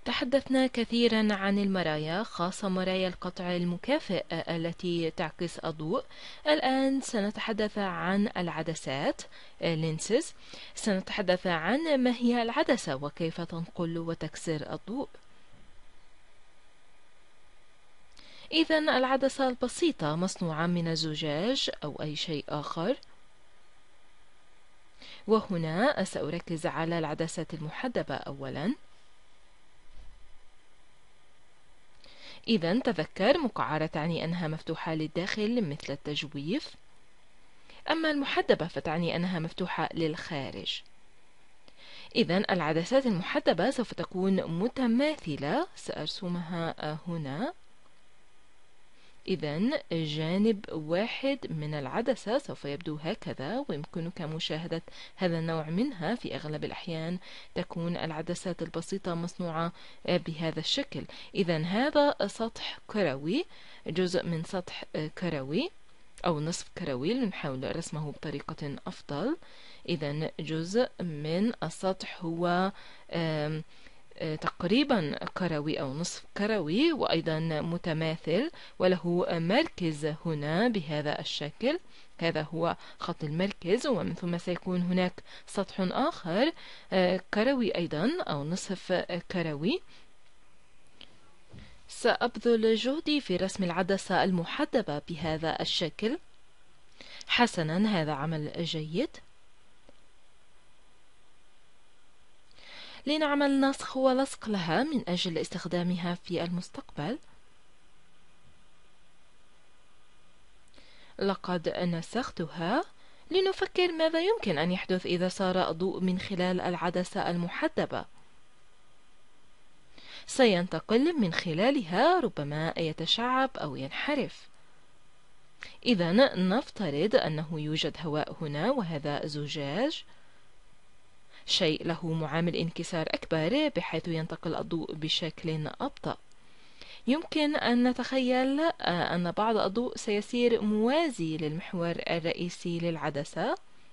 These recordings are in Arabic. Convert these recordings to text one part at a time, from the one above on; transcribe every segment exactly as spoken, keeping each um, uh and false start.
تحدثنا كثيرا عن المرايا، خاصة مرايا القطع المكافئ التي تعكس الضوء. الآن سنتحدث عن العدسات lenses. سنتحدث عن ما هي العدسة وكيف تنقل وتكسر الضوء. إذن العدسة البسيطة مصنوعة من الزجاج أو أي شيء آخر، وهنا سأركز على العدسات المحدبة أولا. إذن تذكر، مقعرة تعني أنها مفتوحة للداخل مثل التجويف، أما المحدبة فتعني أنها مفتوحة للخارج. إذن العدسات المحدبة سوف تكون متماثلة، سأرسمها هنا. إذن جانب واحد من العدسة سوف يبدو هكذا، ويمكنك مشاهدة هذا النوع منها. في أغلب الأحيان تكون العدسات البسيطة مصنوعة بهذا الشكل. إذن هذا سطح كروي، جزء من سطح كروي أو نصف كروي، لنحاول رسمه بطريقة أفضل. إذن جزء من السطح هو تقريبا كروي أو نصف كروي، وأيضا متماثل، وله مركز هنا بهذا الشكل. هذا هو خط المركز، ومن ثم سيكون هناك سطح آخر كروي أيضا أو نصف كروي. سأبذل جهدي في رسم العدسة المحدبة بهذا الشكل. حسنا، هذا عمل جيد. لنعمل نسخ ولصق لها من أجل استخدامها في المستقبل. لقد نسختها. لنفكر ماذا يمكن أن يحدث إذا سار الضوء من خلال العدسة المحدبة. سينتقل من خلالها، ربما يتشعب أو ينحرف. إذا نفترض أنه يوجد هواء هنا، وهذا زجاج، شيء له معامل انكسار أكبر بحيث ينتقل الضوء بشكل أبطأ. يمكن أن نتخيل أن بعض الضوء سيسير موازي للمحور الرئيسي للعدسة.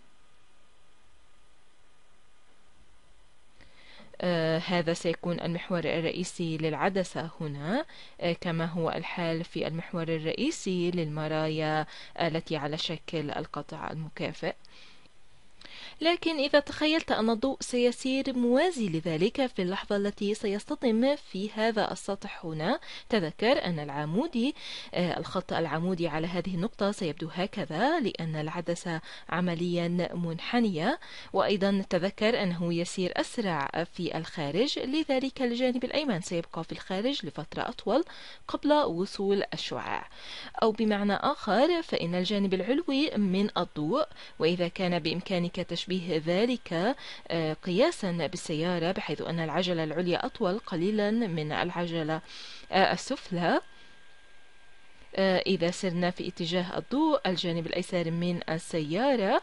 آه هذا سيكون المحور الرئيسي للعدسة هنا، آه كما هو الحال في المحور الرئيسي للمرايا التي على شكل القطع المكافئ. لكن إذا تخيلت أن الضوء سيسير موازي لذلك في اللحظة التي سيصطدم في هذا السطح هنا، تذكر أن العمودي الخط العمودي على هذه النقطة سيبدو هكذا لأن العدسة عمليا منحنية، وأيضا تذكر أنه يسير أسرع في الخارج، لذلك الجانب الأيمن سيبقى في الخارج لفترة أطول قبل وصول الشعاع. أو بمعنى آخر، فإن الجانب العلوي من الضوء، وإذا كان بإمكانك تشبيه ذلك قياسا بالسيارة، بحيث أن العجلة العليا أطول قليلا من العجلة السفلى، إذا سرنا في اتجاه الضوء الجانب الأيسر من السيارة،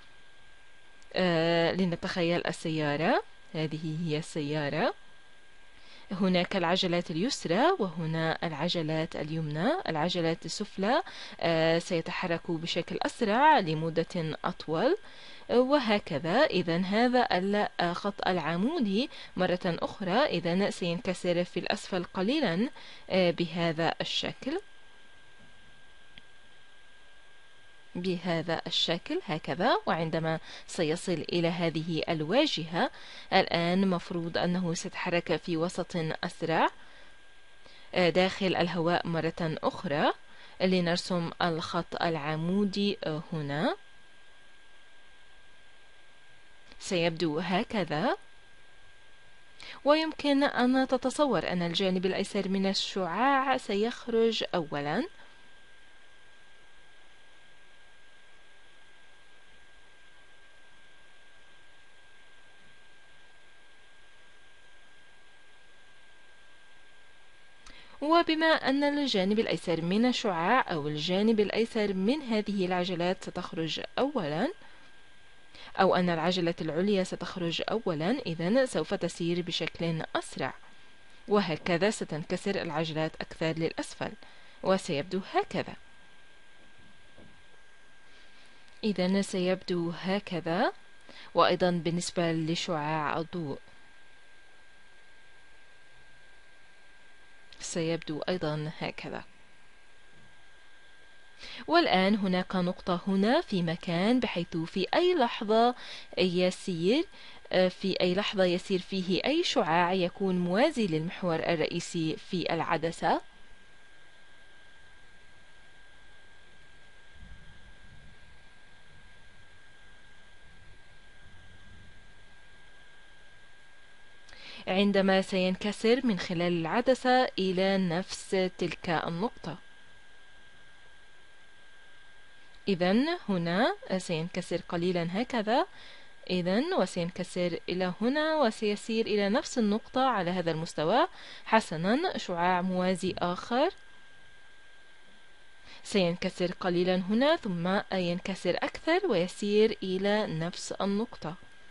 لنتخيل السيارة، هذه هي السيارة، هناك العجلات اليسرى وهنا العجلات اليمنى. العجلات السفلى سيتحرك بشكل أسرع لمدة أطول، وهكذا. إذن هذا الخط العمودي مرة أخرى إذن سينكسر في الأسفل قليلا بهذا الشكل، بهذا الشكل هكذا. وعندما سيصل إلى هذه الواجهة الآن مفروض أنه سيتحرك في وسط أسرع داخل الهواء مرة أخرى. لنرسم الخط العمودي هنا، سيبدو هكذا. ويمكن أن تتصور أن الجانب الأيسر من الشعاع سيخرج أولا، وبما أن الجانب الأيسر من الشعاع أو الجانب الأيسر من هذه العجلات ستخرج أولا، أو أن العجلة العليا ستخرج أولا، إذن سوف تسير بشكل أسرع، وهكذا ستنكسر العجلات أكثر للأسفل، وسيبدو هكذا. إذن سيبدو هكذا، وأيضا بالنسبة لشعاع الضوء. سيبدو أيضا هكذا. والآن هناك نقطة هنا في مكان بحيث في أي لحظة يسير في أي لحظة يسير فيه أي شعاع يكون موازي للمحور الرئيسي في العدسة. عندما سينكسر من خلال العدسة إلى نفس تلك النقطة. إذن هنا سينكسر قليلا هكذا، إذن وسينكسر إلى هنا وسيسير إلى نفس النقطة على هذا المستوى. حسنا، شعاع موازي آخر سينكسر قليلا هنا ثم ينكسر أكثر ويسير إلى نفس النقطة.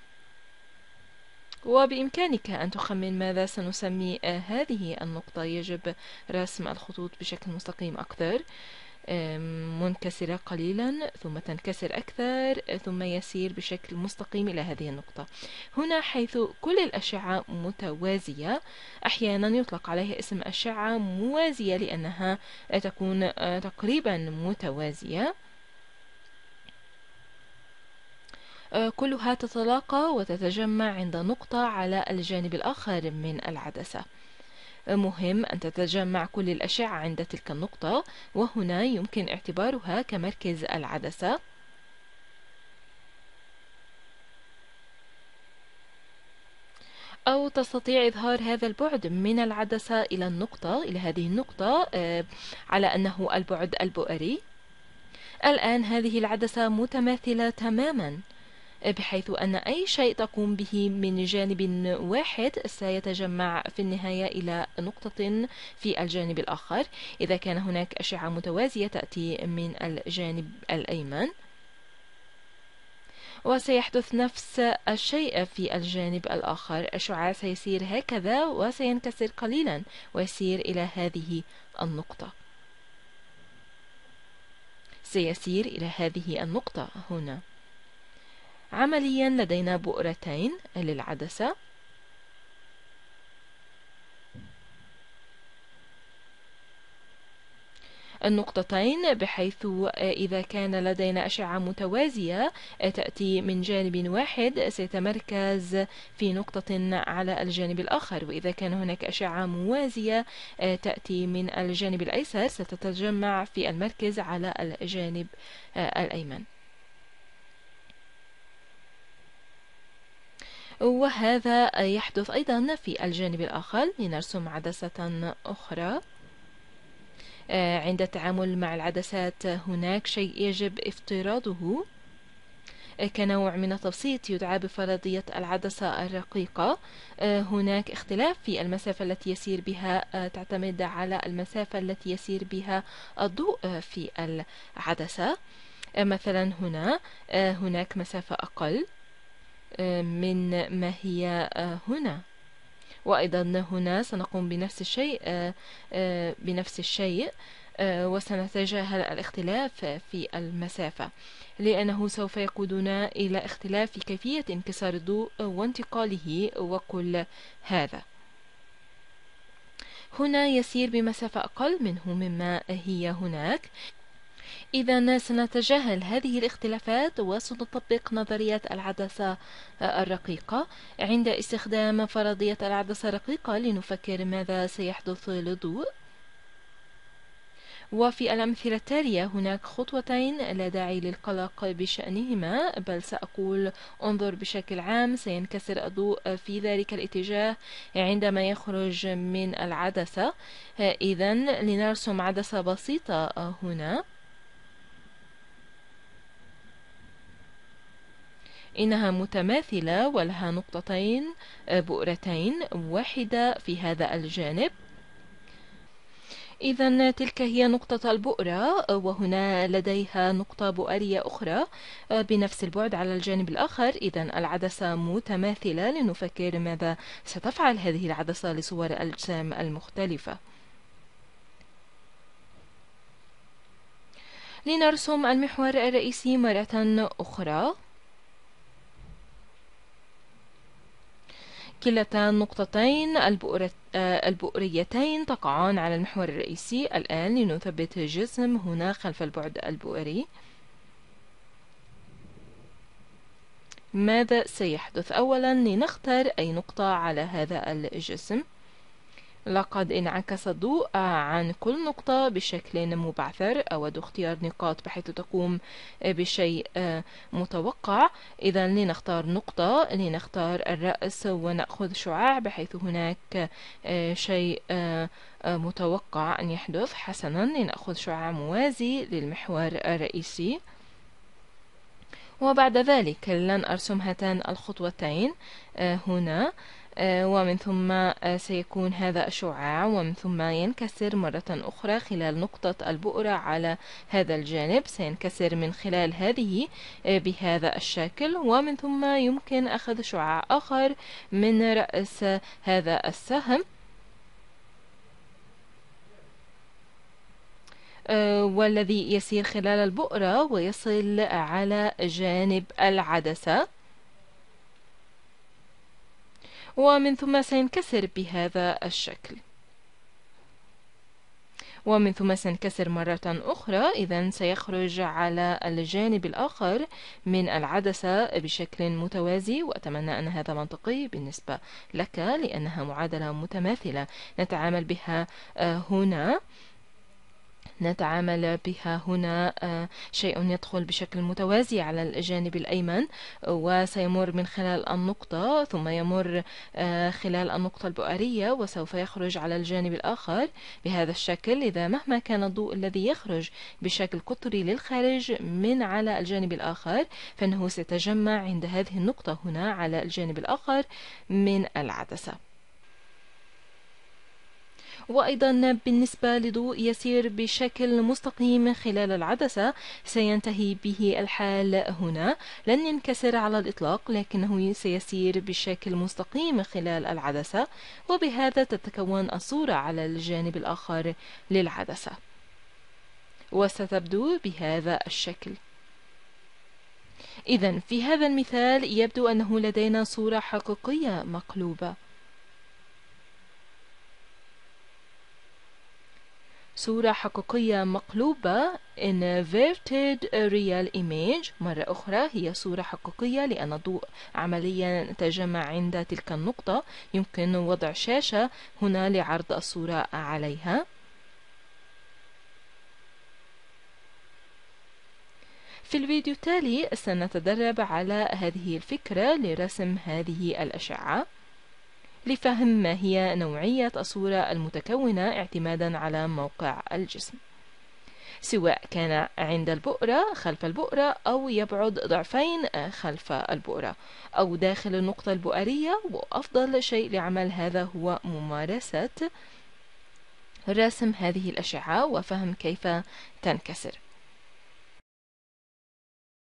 وبإمكانك أن تخمن ماذا سنسمي هذه النقطة. يجب رسم الخطوط بشكل مستقيم أكثر. منكسرة قليلا ثم تنكسر أكثر ثم يسير بشكل مستقيم إلى هذه النقطة. هنا حيث كل الأشعة متوازية، أحيانا يطلق عليها اسم أشعة موازية لأنها تكون تقريبا متوازية، كلها تتلاقى وتتجمع عند نقطة على الجانب الآخر من العدسة. مهم أن تتجمع كل الأشعة عند تلك النقطة، وهنا يمكن اعتبارها كمركز العدسة. أو تستطيع إظهار هذا البعد من العدسة إلى النقطة، إلى هذه النقطة، على أنه البعد البؤري. الآن هذه العدسة متماثلة تماما، بحيث أن أي شيء تقوم به من جانب واحد سيتجمع في النهاية إلى نقطة في الجانب الآخر. إذا كان هناك أشعة متوازية تأتي من الجانب الأيمن، وسيحدث نفس الشيء في الجانب الآخر. الشعاع سيسير هكذا وسينكسر قليلا ويسير إلى هذه النقطة، سيسير إلى هذه النقطة هنا. عمليا لدينا بؤرتين للعدسة، النقطتين، بحيث إذا كان لدينا أشعة متوازية تأتي من جانب واحد سيتمركز في نقطة على الجانب الآخر، وإذا كان هناك أشعة موازية تأتي من الجانب الأيسر ستتجمع في المركز على الجانب الأيمن. وهذا يحدث أيضا في الجانب الآخر. لنرسم عدسة أخرى. عند التعامل مع العدسات هناك شيء يجب افتراضه كنوع من التبسيط يدعى بفرضية العدسة الرقيقة. هناك اختلاف في المسافة التي يسير بها، تعتمد على المسافة التي يسير بها الضوء في العدسة. مثلا هنا هناك مسافة أقل من ما هي هنا، وأيضا هنا سنقوم بنفس الشيء بنفس الشيء وسنتجاهل الاختلاف في المسافة، لأنه سوف يقودنا إلى اختلاف في كيفية انكسار الضوء وانتقاله وكل هذا. هنا يسير بمسافة أقل منه مما هي هناك. إذا سنتجاهل هذه الاختلافات وسنطبق نظرية العدسة الرقيقة. عند استخدام فرضية العدسة الرقيقة لنفكر ماذا سيحدث للضوء. وفي الأمثلة التالية هناك خطوتين لا داعي للقلق بشأنهما، بل سأقول انظر بشكل عام. سينكسر الضوء في ذلك الاتجاه عندما يخرج من العدسة. إذن لنرسم عدسة بسيطة هنا. إنها متماثلة ولها نقطتين بؤرتين، واحدة في هذا الجانب. إذا تلك هي نقطة البؤرة، وهنا لديها نقطة بؤرية أخرى بنفس البعد على الجانب الآخر. إذا العدسة متماثلة. لنفكر ماذا ستفعل هذه العدسة لصور الأجسام المختلفة. لنرسم المحور الرئيسي مرة أخرى. كلتا النقطتين البؤريتين تقعان على المحور الرئيسي. الآن لنثبت جسم هنا خلف البعد البؤري. ماذا سيحدث؟ أولا لنختار أي نقطة على هذا الجسم. لقد انعكس الضوء عن كل نقطة بشكل مبعثر. أود اختيار نقاط بحيث تقوم بشيء متوقع. إذا لنختار نقطة، لنختار الرأس ونأخذ شعاع بحيث هناك شيء متوقع أن يحدث. حسنا، لنأخذ شعاع موازي للمحور الرئيسي. وبعد ذلك لن أرسم هاتان الخطوتين هنا، ومن ثم سيكون هذا الشعاع، ومن ثم ينكسر مرة أخرى خلال نقطة البؤرة على هذا الجانب. سينكسر من خلال هذه بهذا الشكل، ومن ثم يمكن أخذ شعاع آخر من رأس هذا السهم، والذي يسير خلال البؤرة ويصل على جانب العدسة، ومن ثم سينكسر بهذا الشكل، ومن ثم سينكسر مرة أخرى. إذن سيخرج على الجانب الآخر من العدسة بشكل متوازي، وأتمنى أن هذا منطقي بالنسبة لك لأنها معادلة متماثلة نتعامل بها هنا. نتعامل بها هنا شيء يدخل بشكل متوازي على الجانب الأيمن وسيمر من خلال النقطة، ثم يمر خلال النقطة البؤرية وسوف يخرج على الجانب الآخر بهذا الشكل. إذا مهما كان الضوء الذي يخرج بشكل قطري للخارج من على الجانب الآخر فإنه سيتجمع عند هذه النقطة هنا على الجانب الآخر من العدسة. وأيضا بالنسبة لضوء يسير بشكل مستقيم خلال العدسة سينتهي به الحال هنا، لن ينكسر على الإطلاق لكنه سيسير بشكل مستقيم خلال العدسة، وبهذا تتكون الصورة على الجانب الآخر للعدسة وستبدو بهذا الشكل. إذن في هذا المثال يبدو أنه لدينا صورة حقيقية مقلوبة. صورة حقيقية مقلوبة inverted real image. مرة أخرى هي صورة حقيقية لأن الضوء عمليا تجمع عند تلك النقطة. يمكن وضع شاشة هنا لعرض الصورة عليها. في الفيديو التالي سنتدرب على هذه الفكرة لرسم هذه الأشعة لفهم ما هي نوعية الصورة المتكونة اعتمادا على موقع الجسم، سواء كان عند البؤرة خلف البؤرة أو يبعد ضعفين خلف البؤرة أو داخل النقطة البؤرية. وأفضل شيء لعمل هذا هو ممارسة رسم هذه الأشعة وفهم كيف تنكسر.